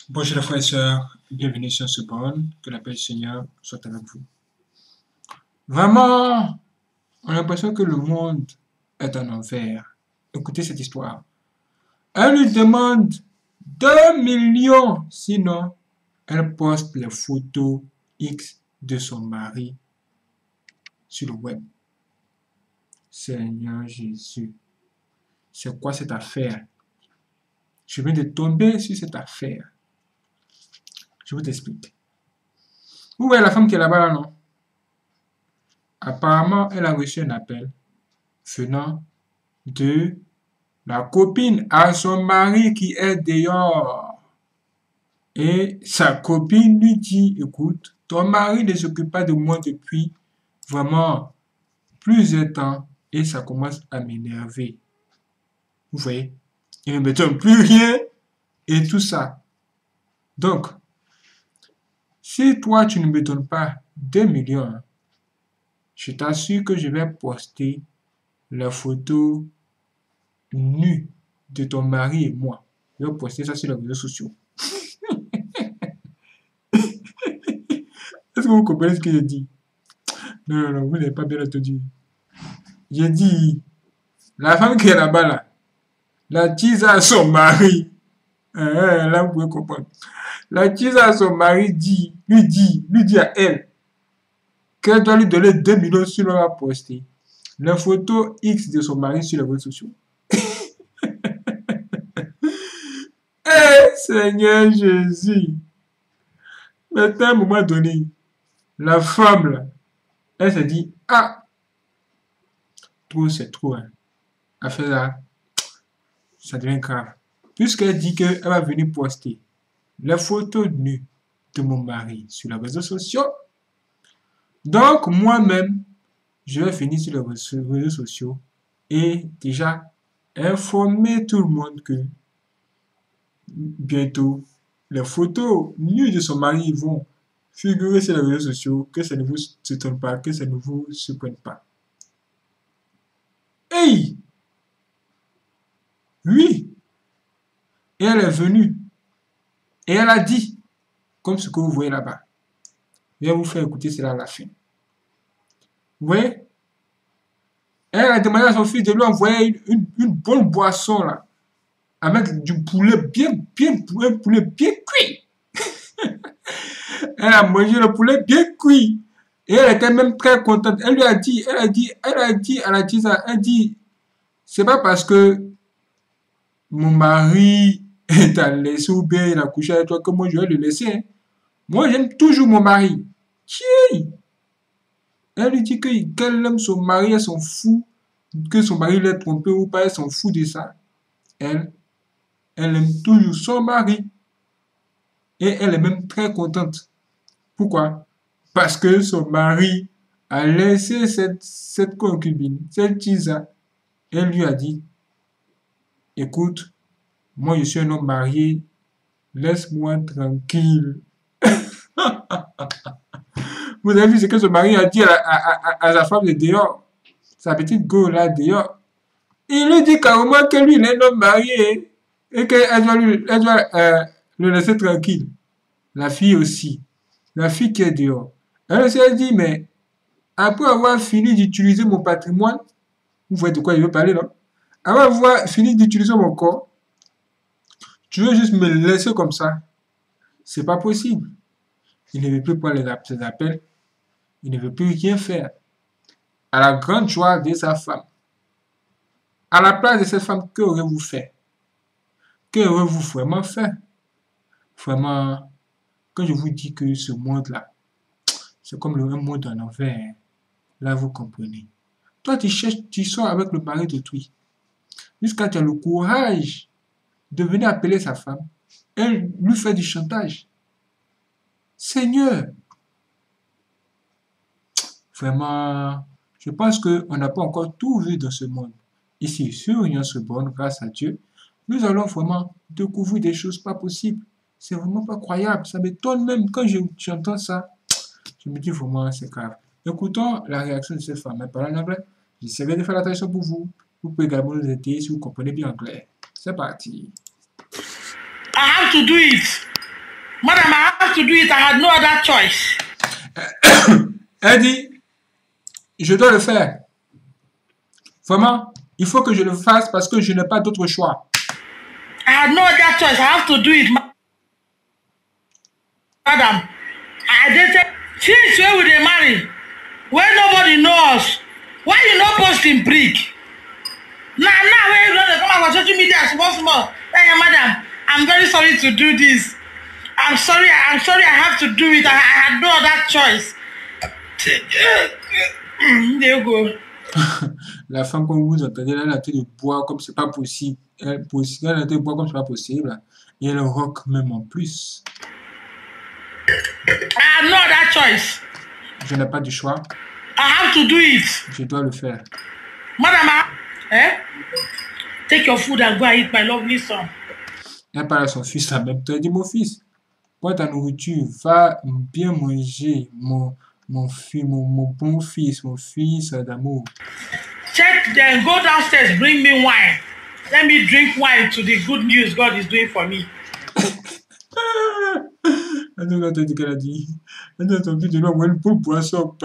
Bonjour les frères et sœurs, bienvenue sur ce bon, que la paix du Seigneur soit avec vous. Vraiment, on a l'impression que le monde est en enfer. Écoutez cette histoire. Elle lui demande 2 millions, sinon elle poste les photos X de son mari sur le web. Seigneur Jésus, c'est quoi cette affaire? Je viens de tomber sur cette affaire. Je vous explique. Vous voyez la femme qui est là-bas, là, non? Apparemment, elle a reçu un appel venant de la copine à son mari qui est dehors. Et sa copine lui dit, écoute, ton mari ne s'occupe pas de moi depuis vraiment plusieurs temps et ça commence à m'énerver. Vous voyez? Il ne me donne plus rien et tout ça. Donc, si toi tu ne me donnes pas 2 millions, je t'assure que je vais poster la photo nue de ton mari et moi. Je vais poster ça sur les réseaux sociaux. Est-ce que vous comprenez ce que je dis? Non, vous n'avez pas bien entendu. J'ai dit, la femme qui est là-bas, là, la tise à son mari. Là, vous pouvez comprendre. La tise à son mari lui dit à elle qu'elle doit lui donner 2 millions si l'on va poster la photo X de son mari sur les réseaux sociaux. Seigneur Jésus! Maintenant, à un moment donné, la femme, là, elle s'est dit, ah, trop, c'est trop, hein. Affaire là, ça devient grave. Puisqu'elle dit qu'elle va venir poster les photos nues de mon mari sur les réseaux sociaux, donc moi-même, je vais venir sur les réseaux sociaux et déjà informer tout le monde que bientôt, les photos nues de son mari vont figurer sur les réseaux sociaux, que ça ne vous étonne pas, que ça ne vous surprenne pas. Hey! Oui! Et elle est venue. Et elle a dit, comme ce que vous voyez là-bas. Je vais vous faire écouter cela à la fin. Vous voyez? Elle a demandé à son fils de lui envoyer une bonne boisson là. Avec du poulet un poulet bien cuit. Elle a mangé le poulet bien cuit. Et elle était même très contente. Elle a dit à la tisa, elle dit, c'est pas parce que mon mari t'a laissé ou bien il a couché avec toi que moi je vais le laisser. Hein. Moi j'aime toujours mon mari. Qui? Elle lui dit qu'elle aime son mari, elle s'en fout. Que son mari l'ait trompé ou pas, elle s'en fout de ça. Elle aime toujours son mari. Et elle est même très contente. Pourquoi? Parce que son mari a laissé cette concubine, cette tisa. Elle lui a dit, écoute, moi je suis un homme marié, laisse-moi tranquille. Vous avez vu ce que son mari a dit à sa femme de dehors, sa petite go là dehors. Il lui dit carrément que lui il est un homme marié et qu'elle doit le laisser tranquille. La fille aussi, la fille qui est dehors. Elle s'est dit, mais après avoir fini d'utiliser mon patrimoine, vous voyez de quoi il veut parler là? Après avoir fini d'utiliser mon corps, tu veux juste me laisser comme ça? C'est pas possible. Il ne veut plus prendre ses appels. Il ne veut plus rien faire. À la grande joie de sa femme. À la place de cette femme, que aurez-vous fait? Que aurez-vous vraiment fait? Vraiment, quand je vous dis que ce monde-là, c'est comme un monde en enfer, là vous comprenez. Toi, tu sors avec le mari d'autrui. Jusqu'à tu as le courage de venir appeler sa femme et lui faire du chantage. Seigneur, vraiment, je pense qu'on n'a pas encore tout vu dans ce monde. Ici, sur Union Sorbonne, grâce à Dieu, nous allons vraiment découvrir des choses pas possibles. C'est vraiment pas croyable. Ça m'étonne même quand j'entends ça. Je me dis vraiment, c'est grave. Écoutons la réaction de cette femme. Elle parle en anglais. J'essaierai de faire la traduction pour vous. Vous pouvez également nous aider si vous comprenez bien anglais. C'est parti. I have to do it. Madam, I have to do it. I had no other choice. Elle dit, je dois le faire. Vraiment, il faut que je le fasse parce que je n'ai pas d'autre choix. I had no other choice. I have to do it, madam. I dated since where we dey marry, where nobody know us. Why you no post in brick? Now where you don come out for social media small. Hey, madam, I'm very sorry to do this. I'm sorry. I have to do it. I had no other choice. There you go. La femme, comme vous entendez, elle a la tête de bois comme c'est pas possible. Elle a la tête de bois comme c'est pas possible. Et elle rock même en plus. I have no other choice. Je n'ai pas de choix. I have to do it. Je dois le faire. Madam, take your food and go and eat, my lovely son. Elle parle à son fils en même temps. Elle dit, mon fils, prends ta nourriture, va bien manger, mon bon fils, mon fils d'amour. Check then, go downstairs, bring me wine. Let me drink wine to the good news God is doing for me. Elle nous a dit qu'elle a dit. Elle nous a dit, je dois avoir une bonne boisson.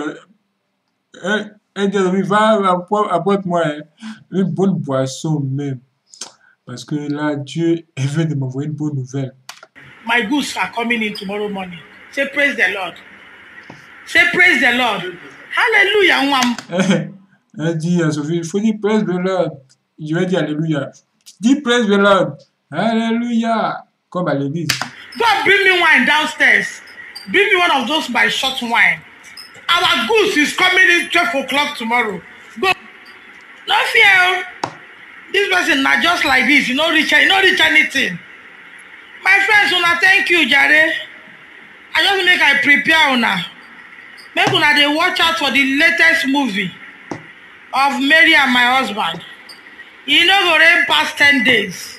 Elle dit, va, apporte-moi une bonne boisson même. Parce que là, Dieu veut de m'envoyer une bonne nouvelle. My goods are coming in tomorrow morning. Say praise the Lord. Say praise the Lord. Hallelujah. Elle dit à Sophie, il faut dire praise the Lord. Je vais dire alléluia. Dis praise the Lord. Alléluia. Comme à l'église. Go bring me wine downstairs. Bring me one of those by short wine. Our goose is coming in 12 o'clock tomorrow. Go. No fear. This person not just like this. You know reach anything. My friends, una thank you, Jare. I just make I prepare una. Make una dey watch out for the latest movie of Mary and my husband. E no go rain past 10 days.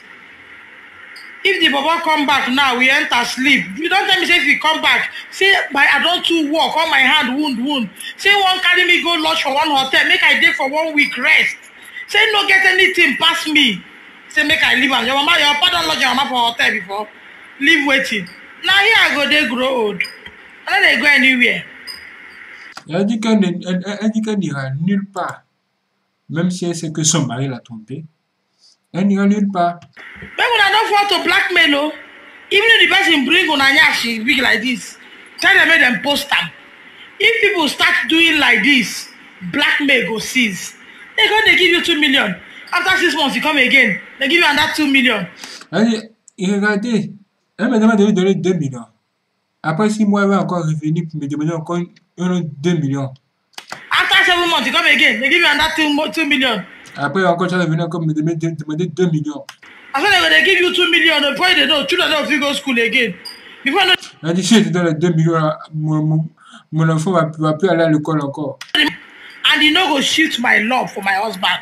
If the baba come back now, we enter sleep. You don't tell me say if he come back, say I don't too walk, all my hand wound. Say one carry me go lodge for one hotel, make I dey for 1 week rest. Say no get anything pass me. Say make I leave am. Your papa don lodge your mama for hotel before. Leave waiting. Now here I go dey grow old. I no dey go anywhere. Elle dit qu'elle n'ira nulle part. Même si elle sait que son mari l'a trompée. Elle n'ira nulle part. Make una no fall to blackmail o. Even if the person bring una nyash big like this, tell them make them post am. If people start doing like this, blackmail go cease. They go dey give you 2 million. After 6 months, you come again. They give you another 2 million. Elle dit, regardez, elle m'a demandé de lui donner 2 millions. Après 6 mois, elle va encore revenir pour me demander encore 2 millions. After 7 months, you come again. They give you another 2 million. Après encore, tu vas revenir encore me demander 2 millions. After they give you 2 million, before they know, children don't go school again. Before no. Elle dit, si je te donne les 2 millions, mon enfant va plus aller à l'école encore. And you no go shift my love for my husband.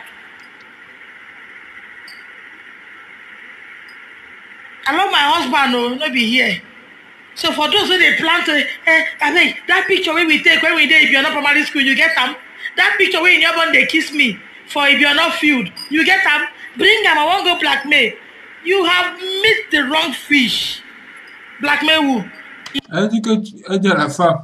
I love my husband, no, not be here. So for those who they plan to, I mean, that picture when we take when we dey, if you're not primary school, you get them. That picture when in your bond they kiss me for if you're not field, you get them. Bring them. I won't go blackmail. You have missed the wrong fish. Blackmail who? Elle dit elle dit à la femme,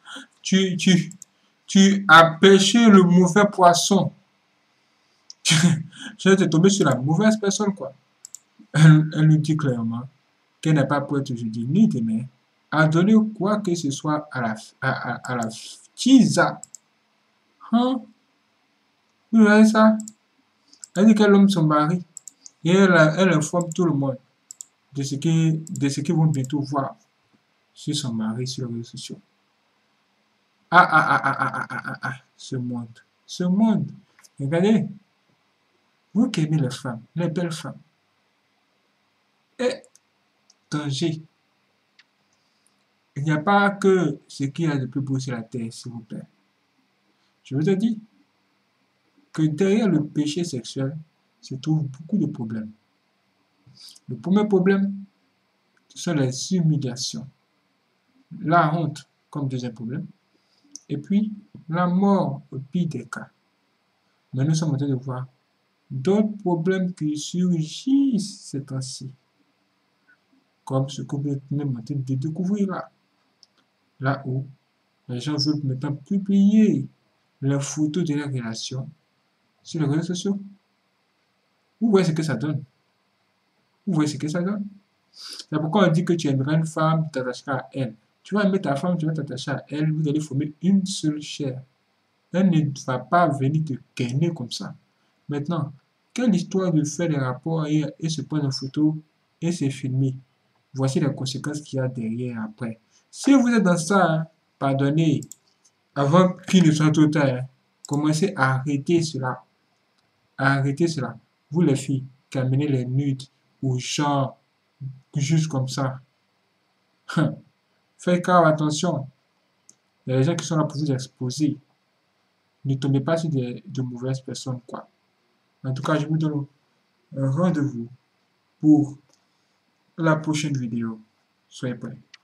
tu as pêché le mauvais poisson. Tu es tombé sur la mauvaise personne, quoi. Elle nous dit clairement qu'elle n'est pas prête aujourd'hui ni demain à donner quoi que ce soit à la tisa. Hein? Vous voyez ça? Elle dit qu'elle aime son mari et elle informe tout le monde de ce qu'ils vont bientôt voir sur son mari sur les réseaux sociaux. Ce monde. Regardez, vous qui aimez les femmes, les belles femmes, et danger. Il n'y a pas que ce qu'il y a de plus beau sur la terre, s'il vous plaît. Je vous ai dit que derrière le péché sexuel se trouvent beaucoup de problèmes. Le premier problème, ce sont les humiliations. La honte comme deuxième problème. Et puis, la mort au pire des cas. Mais nous sommes en train de voir d'autres problèmes qui surgissent ces temps-ci. comme ce que vous êtes même en train de découvrir là. Là où les gens veulent maintenant publier leurs photos de leur relation sur les réseaux sociaux. Vous voyez ce que ça donne. Vous voyez ce que ça donne. C'est pourquoi on dit que tu aimerais une femme, tu t'attacheras à elle. Tu vas aimer ta femme, tu vas t'attacher à elle, vous allez former une seule chair. Elle ne va pas venir te gagner comme ça. Maintenant, quelle histoire de faire des rapports et se prendre en photo et se filmer. Voici les conséquences qu'il y a derrière après. Si vous êtes dans ça, hein, pardonnez, avant qu'il ne soit trop tard, hein, commencez à arrêter cela. Arrêtez cela. Vous les filles qui amenez les nudes aux gens juste comme ça. Faites grave attention. Il y a des gens qui sont là pour vous exposer. Ne tombez pas sur de mauvaises personnes, quoi. En tout cas, je vous donne un rendez-vous pour la prochaine vidéo. Soyez prêts.